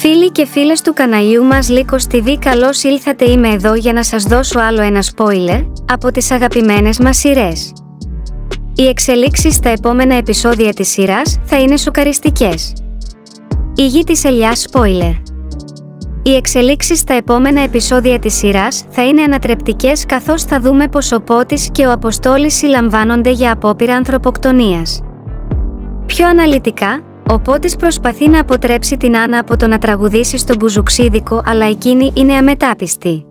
Φίλοι και φίλες του καναλιού μας Λύκος TV, καλώς ήλθατε. Είμαι εδώ για να σας δώσω άλλο ένα spoiler από τις αγαπημένες μας σειρές. Οι εξελίξεις στα επόμενα επεισόδια της σειράς θα είναι σοκαριστικές. Η γη της ελιάς spoiler. Οι εξελίξεις στα επόμενα επεισόδια της σειράς θα είναι ανατρεπτικές, καθώς θα δούμε πως ο Πότης και ο Αποστόλης συλλαμβάνονται για απόπειρα ανθρωποκτονίας. Πιο αναλυτικά, ο Πότης προσπαθεί να αποτρέψει την Άννα από το να τραγουδήσει στον μπουζουξίδικο, αλλά εκείνη είναι αμετάπιστη.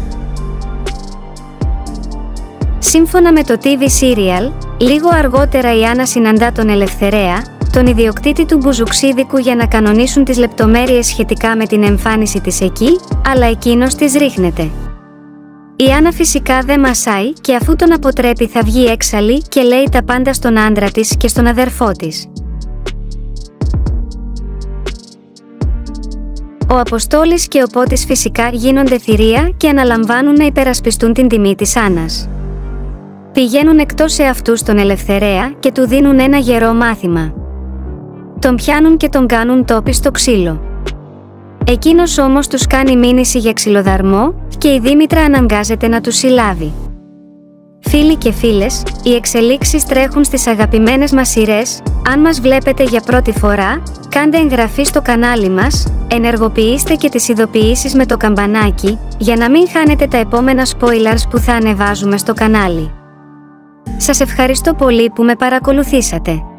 Σύμφωνα με το TV Serial, λίγο αργότερα η Άννα συναντά τον Ελευθερέα, τον ιδιοκτήτη του μπουζουξίδικου, για να κανονίσουν τις λεπτομέρειες σχετικά με την εμφάνιση της εκεί, αλλά εκείνος της ρίχνεται. Η Άννα φυσικά δεν μασάει και αφού τον αποτρέπει θα βγει έξαλλη και λέει τα πάντα στον άντρα της και στον αδερφό της. Ο Αποστόλης και ο Πότης φυσικά γίνονται θηρία και αναλαμβάνουν να υπερασπιστούν την τιμή της Άννας. Πηγαίνουν εκτός εαυτού στον Ελευθερέα και του δίνουν ένα γερό μάθημα. Τον πιάνουν και τον κάνουν τόπι στο ξύλο. Εκείνος όμως τους κάνει μήνυση για ξυλοδαρμό και η Δήμητρα αναγκάζεται να τους συλλάβει. Φίλοι και φίλες, οι εξελίξεις τρέχουν στις αγαπημένες μας σειρές. Αν μας βλέπετε για πρώτη φορά, κάντε εγγραφή στο κανάλι μας, ενεργοποιήστε και τις ειδοποιήσεις με το καμπανάκι, για να μην χάνετε τα επόμενα spoilers που θα ανεβάζουμε στο κανάλι. Σας ευχαριστώ πολύ που με παρακολουθήσατε.